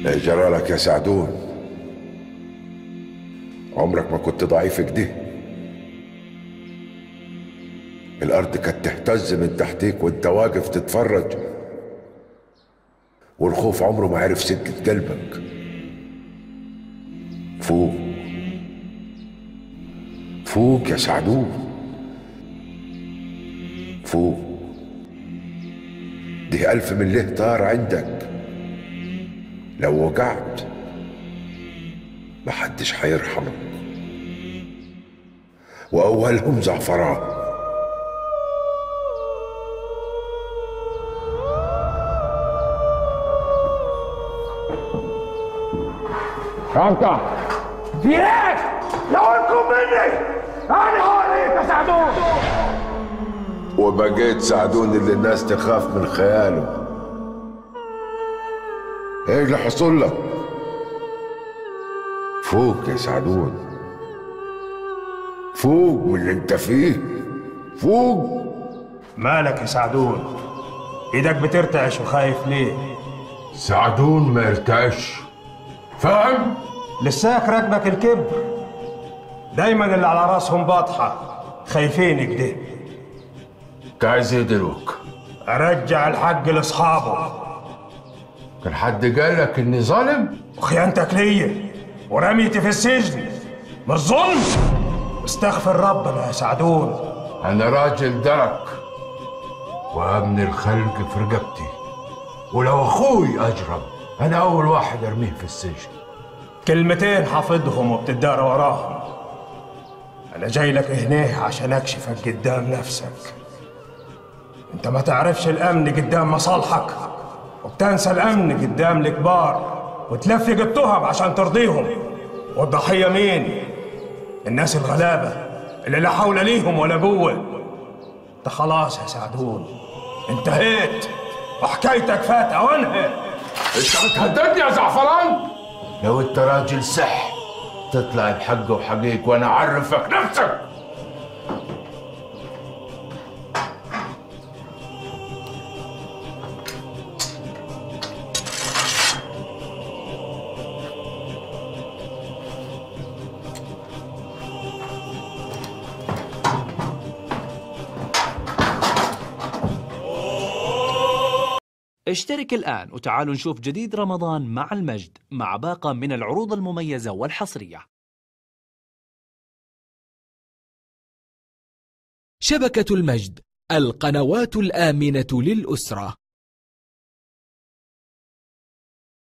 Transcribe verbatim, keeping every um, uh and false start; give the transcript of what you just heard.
ايه جرالك يا سعدون؟ عمرك ما كنت ضعيف كده. الارض كانت تهتز من تحتيك وانت واقف تتفرج، والخوف عمره ما عرف سكة قلبك. فوق فوق يا سعدون، فوق. دي ألف من له طار عندك، لو وقعت محدش هيرحمك، وأولهم زعفران. انت في ايه؟ لو مني انا هوريك يا سعدون. وبقيت سعدون اللي الناس تخاف من خياله. ايه اللي حصل لك؟ فوق يا سعدون، فوق من اللي انت فيه، فوق. مالك يا سعدون؟ ايدك بترتعش وخايف ليه؟ سعدون ما يرتعش، فاهم؟ لساك راكبك الكبر. دايما اللي على راسهم باطحه خايفين كده. انت عايز ايه دلوك؟ ارجع الحق لاصحابه. كان حد قالك اني ظالم؟ وخيانتك ليا ورميتي في السجن مش ظلم؟ استغفر ربنا يا سعدون. انا راجل درك وامن الخلق في رقبتي، ولو اخوي اجرم انا اول واحد ارميه في السجن. كلمتين حافظهم وبتدار وراهم. انا جاي لك هنا عشان اكشفك قدام نفسك. انت ما تعرفش الامن قدام مصالحك، وبتنسى الامن قدام الكبار، وتلفق التهم عشان ترضيهم. والضحيه مين؟ الناس الغلابه اللي لا حول ليهم ولا قوه. انت خلاص يا سعدون انتهيت، وحكايتك فات اوانها. انت بتهددني يا زعفران؟ لو انت راجل صح تطلع بحق وحقيق وانا اعرفك نفسك. اشترك الآن وتعالوا نشوف جديد رمضان مع المجد مع باقة من العروض المميزة والحصرية. شبكة المجد، القنوات الآمنة للأسرة.